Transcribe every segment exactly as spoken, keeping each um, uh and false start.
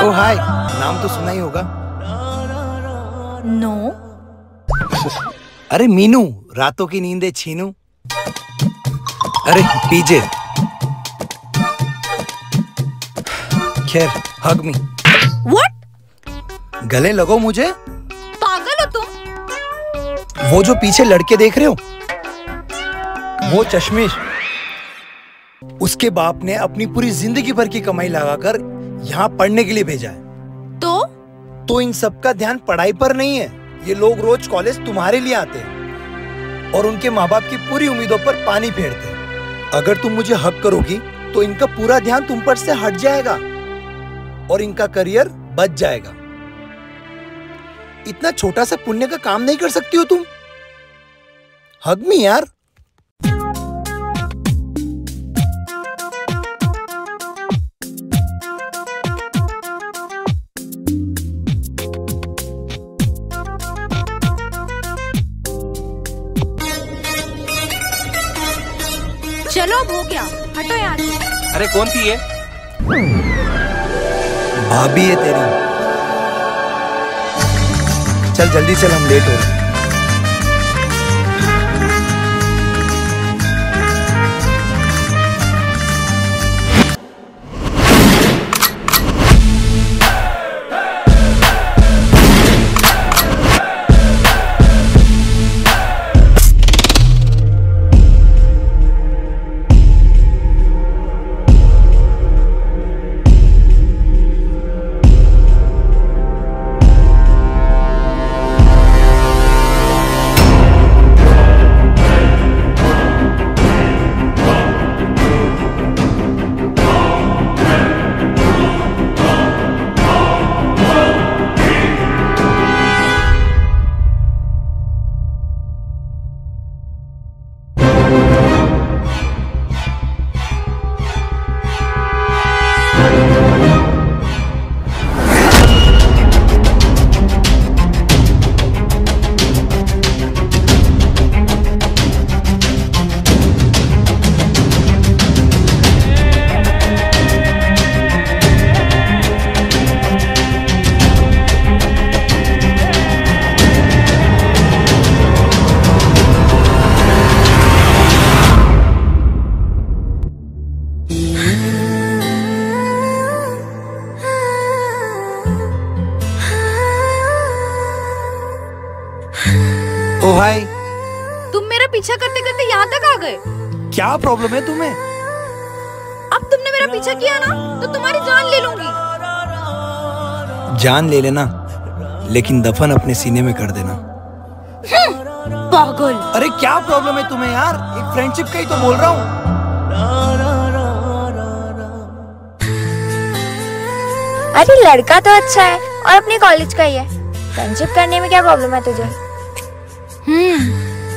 ओ हाय, नाम तो सुना ही होगा। नो। अरे मीनू, रातों की नींदे छीनू। अरे पीजे। खैर, हग मी। व्हाट? गले लगो मुझे। पागल हो तुम? वो जो पीछे लड़के देख रहे हो, वो चश्मिश। उसके बाप ने अपनी पूरी जिंदगी भर की कमाई लगाकर यहाँ पढ़ने के लिए भेजा है। तो तो इन सबका ध्यान पढ़ाई पर नहीं है। ये लोग रोज कॉलेज तुम्हारे लिए आते हैं और उनके माँ बाप की पूरी उम्मीदों पर पानी फेरते हैं। अगर तुम मुझे हक करोगी तो इनका पूरा ध्यान तुम पर से हट जाएगा और इनका करियर बच जाएगा। इतना छोटा सा पुण्य का काम नहीं कर सकती हो तुम? हग मी यार। चलो अब हो गया, हटो यहाँ से। अरे कौन थी ये? भाभी है तेरी। चल जल्दी चल, हम लेट हो रहे हैं। ओ भाई, तुम मेरा पीछा करते करते यहाँ तक आ गए। क्या प्रॉब्लम है तुम्हें? अब तुमने मेरा पीछा किया ना तो तुम्हारी जान ले लूंगी। जान ले लेना, लेकिन दफन अपने सीने में कर देना। पागल। अरे क्या प्रॉब्लम है तुम्हें यार? एक फ्रेंडशिप का ही तो बोल रहा हूँ। अरे लड़का तो अच्छा है और अपने कॉलेज का ही है, फ्रेंडशिप करने में क्या प्रॉब्लम है तुझे? हम्म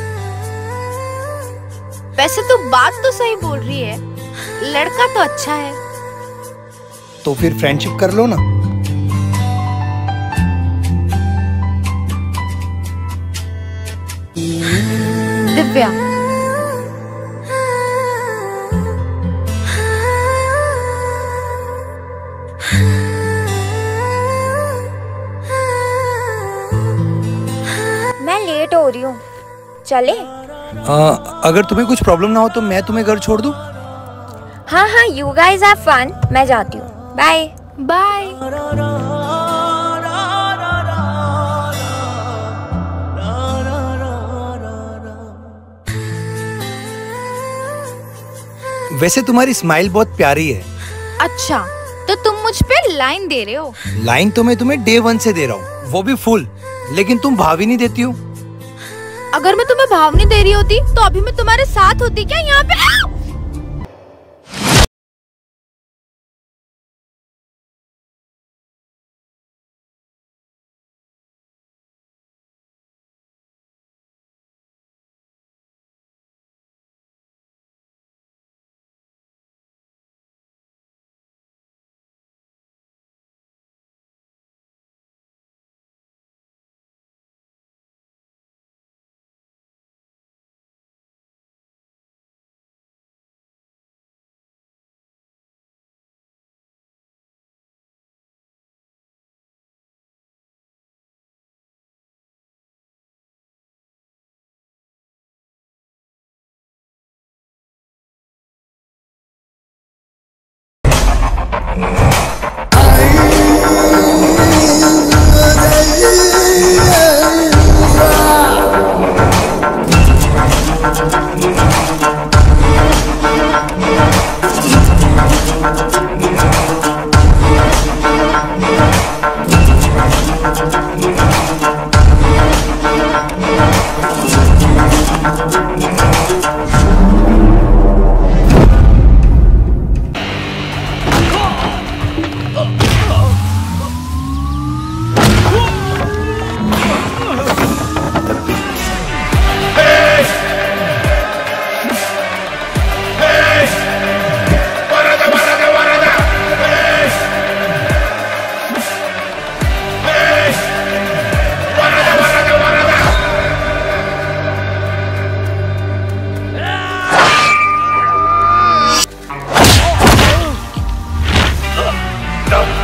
वैसे तो बात तो सही बोल रही है, लड़का तो अच्छा है। तो फिर फ्रेंडशिप कर लो ना। दिव्या, मैं लेट हो रही हूँ, चले? आ, अगर तुम्हें कुछ प्रॉब्लम ना हो तो मैं तुम्हें घर छोड़ दूं? हाँ हाँ, यू गाइज हैव फन, मैं जाती हूँ, बाय बाय। वैसे तुम्हारी स्माइल बहुत प्यारी है। अच्छा, तो तुम मुझ पे लाइन दे रहे हो? लाइन तो मैं तुम्हें डे वन से दे रहा हूँ, वो भी फुल, लेकिन तुम भाव ही नहीं देती हो। अगर मैं तुम्हें भाव नहीं दे रही होती तो अभी मैं तुम्हारे साथ होती क्या यहाँ पे?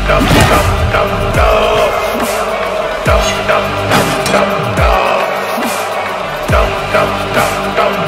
dum dum